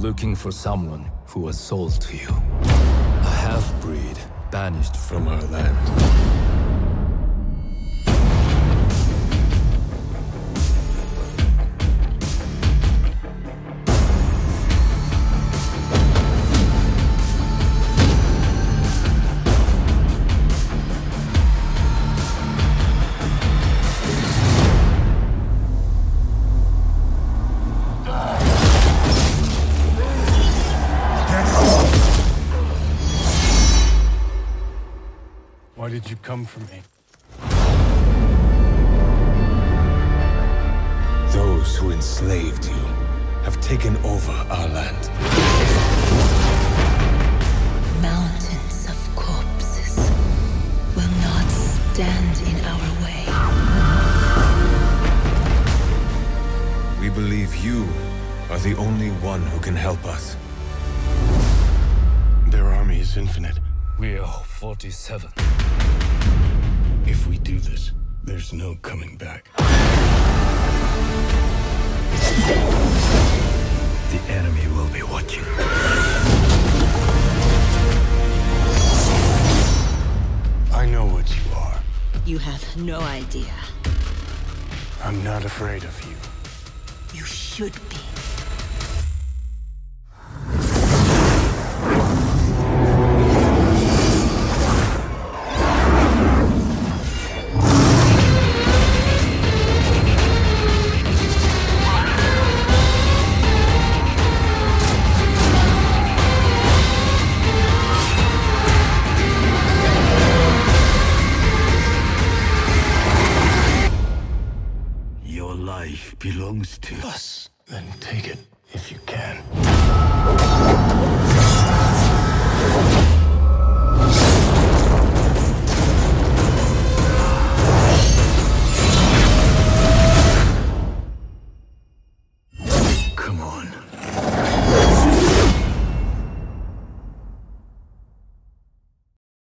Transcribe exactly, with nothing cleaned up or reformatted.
looking for someone who was sold to you. A half-breed banished from our land. Why did you come for me? Those who enslaved you have taken over our land. Mountains of corpses will not stand in our way. We believe you are the only one who can help us. Their army is infinite. We are forty-seven. If we do this, there's no coming back. The enemy will be watching. I know what you are. You have no idea. I'm not afraid of you. You should be. Your life belongs to us. Then take it if you can.